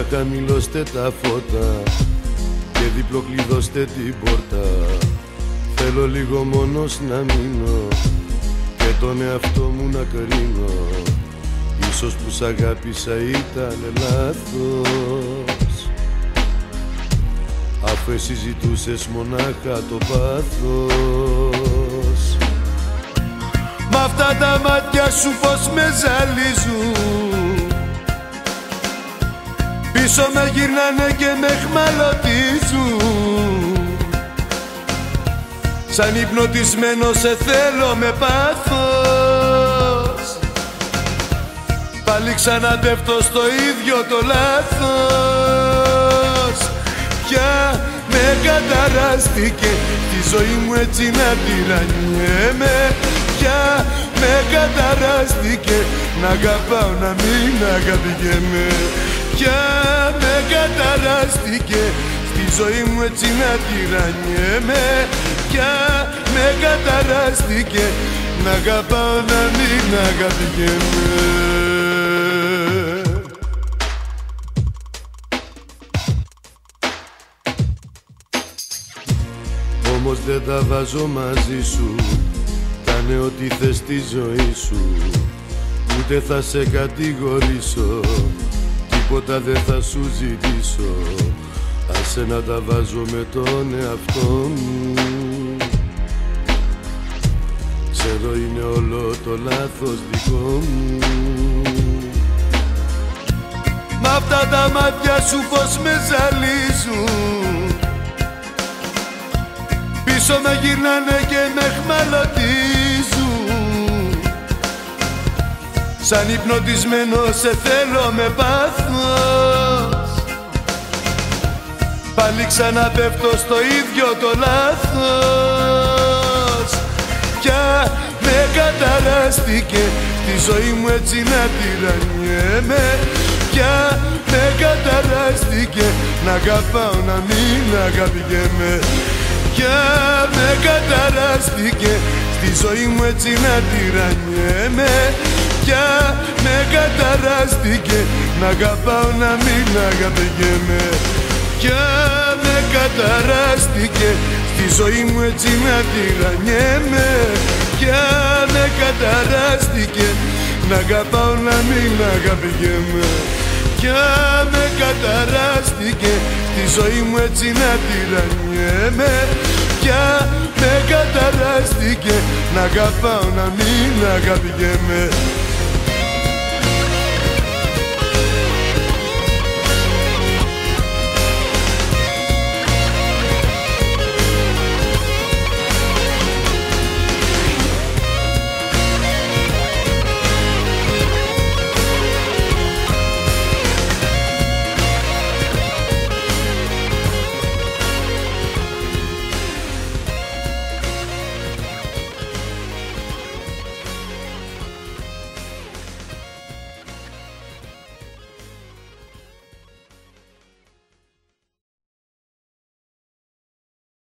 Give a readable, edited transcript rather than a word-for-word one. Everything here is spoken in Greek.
χαμηλώστε τα φώτα και διπλοκλειδώστε την πόρτα. Θέλω λίγο μόνος να μείνω και τον εαυτό μου να κρίνω. Ίσως που σ' αγάπησα ήταν λάθος, αφού εσύ ζητούσες μονάχα το πάθος. Μ' αυτά τα μάτια σου πως με ζαλίζουν, πίσω με γυρνάνε και με χμαλωτίζουν. Σαν υπνοτισμένο σε θέλω με πάθος, πάλι ξαναπέφτω στο ίδιο το λάθος. Πια με καταράστηκε τη ζωή μου έτσι να τυραννιέμαι. Πια με καταράστηκε να αγαπάω να μην αγαπηγέμαι. Πια με καταράστηκε στη ζωή μου έτσι να τυραννιέμαι. Πια με καταράστηκε να αγαπάω να μην αγαπηγέμαι. Όμως δεν τα βάζω μαζί σου, κάνε ό,τι θες στη ζωή σου. Ούτε θα σε κατηγορήσω, τίποτα δεν θα σου ζητήσω. Άσε να τα βάζω με τον εαυτό μου. Ξέρω είναι όλο το λάθος δικό μου. Μ' αυτά τα μάτια σου πως με ζαλίζουν, πίσω με γυρνάνε και με χμαλωτίζουν. Σαν υπνοτισμένο σε θέλω με πάθος, πάλι ξαναπέφτω στο ίδιο το λάθος. Πια με καταράστηκε τη ζωή μου έτσι να τυραννιέμαι. Πια με καταράστηκε να αγαπάω να μην αγαπηγέμαι. Πια με καταράστηκε στη ζωή μου έτσι να τυραννιέμαι. Πια με καταράστηκε να αγαπάω να μην αγαπηγέμαι. Πια με καταράστηκε στη ζωή μου έτσι να τυραννιέμαι. Πια με καταράστηκε να αγαπάω να μην αγαπηγέμαι. Πια με καταράστηκε στη ζωή μου έτσι να τυραννιέμαι. Πια με καταράστηκε να αγαπάω να μην αγαπηγέμαι.